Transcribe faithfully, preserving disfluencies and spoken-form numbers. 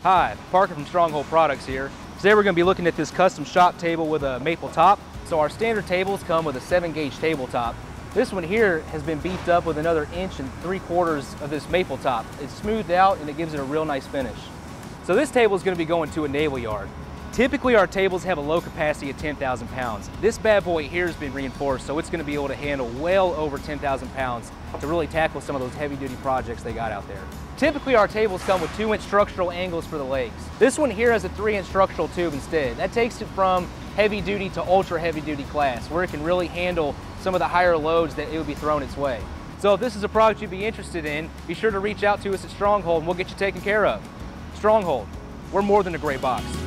Hi, Parker from Stronghold Products here. Today we're going to be looking at this custom shop table with a maple top. So our standard tables come with a seven gauge tabletop. This one here has been beefed up with another inch and three quarters of this maple top. It's smoothed out and it gives it a real nice finish. So this table is going to be going to a naval yard. Typically our tables have a low capacity of ten thousand pounds. This bad boy here has been reinforced, so it's going to be able to handle well over ten thousand pounds to really tackle some of those heavy duty projects they got out there. Typically our tables come with two inch structural angles for the legs. This one here has a three inch structural tube instead. That takes it from heavy duty to ultra heavy duty class, where it can really handle some of the higher loads that it would be thrown its way. So if this is a product you'd be interested in, be sure to reach out to us at Stronghold and we'll get you taken care of. Stronghold, we're more than a great box.